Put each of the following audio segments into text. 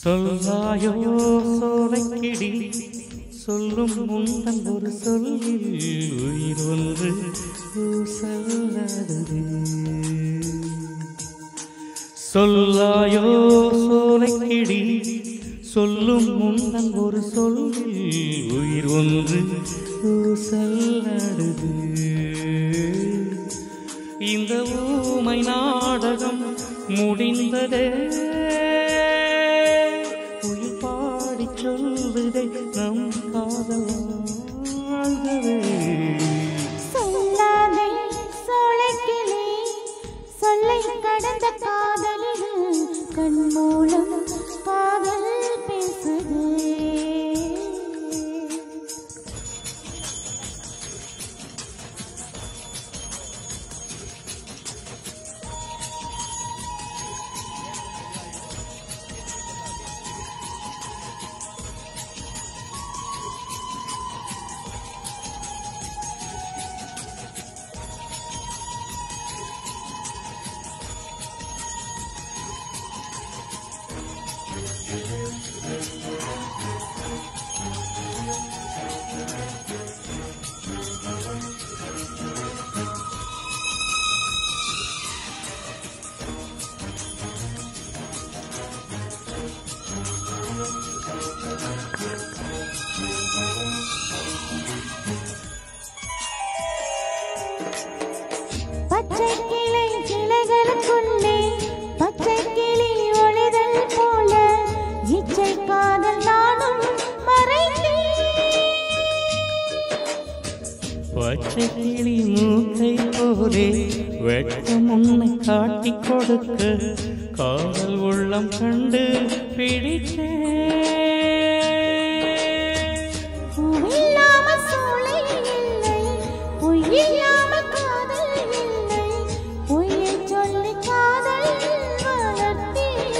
சொல்லாயோ சோலைக்கிடி சொல்லும் முந்தன் ஒரு சொல்லில் உயிர் ஒன்று ஊசலாடுது. சொல்லாயோ சோலைக்கிடி சொல்லும் முந்தன் ஒரு சொல்லில் உயிர் ஒன்று ஊசலாடுது. இந்த ஊமை நாடகம் முடிந்ததே, உயிர் பாடி சொல்வதை நம் காதல் வாழ்ந்ததே. சொல்லாதே சோலைக்கிளி சொல்லை கடந்த காதலில் கண் மூலம் காதல் பேசுதே. பச்சை கிளை கிளைகளுக்குள்ளே பச்சை கிளி ஒளிதல் போல இச்சை காதல் நானும் மறைந்தேன். பச்சை கிளி மூக்கை போலே வெட்கம் உன்னை காட்டி கொடுக்க காதல் உள்ளம் கண்டு பிடித்தேன். பூவில்லாம சோலை இல்லை, பொய்யில்லாம காதல் இல்லை, பொய்யை சொல்லி காதல் வளர்த்தேன்.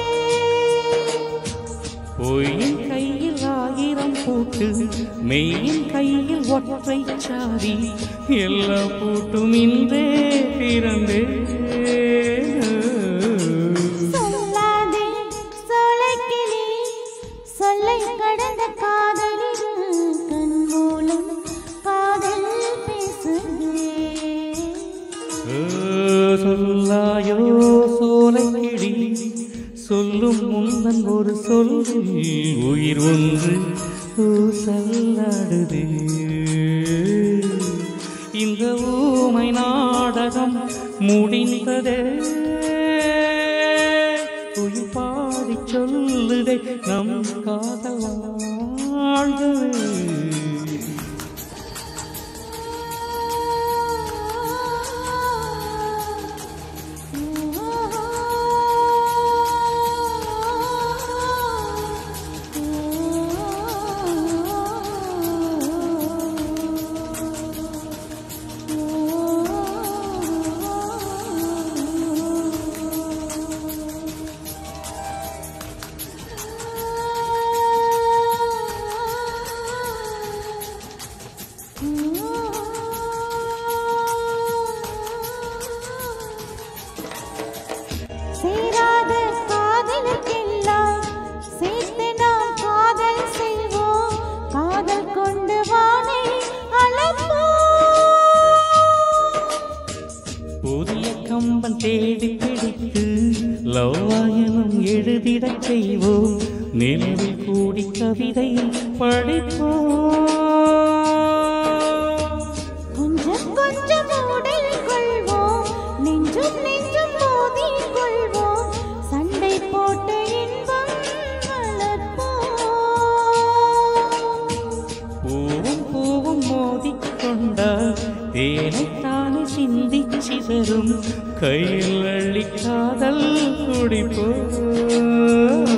பொய்யின் கையில் 1000 பூட்டு, மெய்யின் கையில் ஒற்றை சாரி, எல்லா பூட்டும் இன்றே பிறந்தே. சொல்லாதே சோலைக்கிளி சொல்லை கடந்த காதலில் கண் மூலம் காதல் பேசுதே. சொல்லாயோ சோலைக்கிளி சொல்லும் முந்தன் ஒரு சொல்லில் உயிர் ஒன்று ஊசலாடுதே. இந்த ஊமை நாடகம் முடிந்ததே, உயிர் பாடி சொல்லுதே நம் காதல் வாழ்ந்ததே. சேராத காதலுக்கெல்லாம் சேர்த்து நாம் காதல் செய்வோம். காதல் கொண்டு வானை அளப்போம். புதிய கம்பன் தேடி பிடித்து லவ்வாயனம் எழுதிடச் செய்வோம். நிலவில் கூடி கவிதை படிப்போம். கொஞ்சம் கொஞ்சம் உடல் கொள்வோம், நெஞ்சும் நெஞ்சும் மோதி கொள்வோம். சண்டை போட்டு இன்பம் வளர்ப்போம். பூவும் பூவும் மோதிக்கொண்டால் தேனைத்தானே சிந்தி சிதறும். கையில் அள்ளி காதல் குடிப்போம்.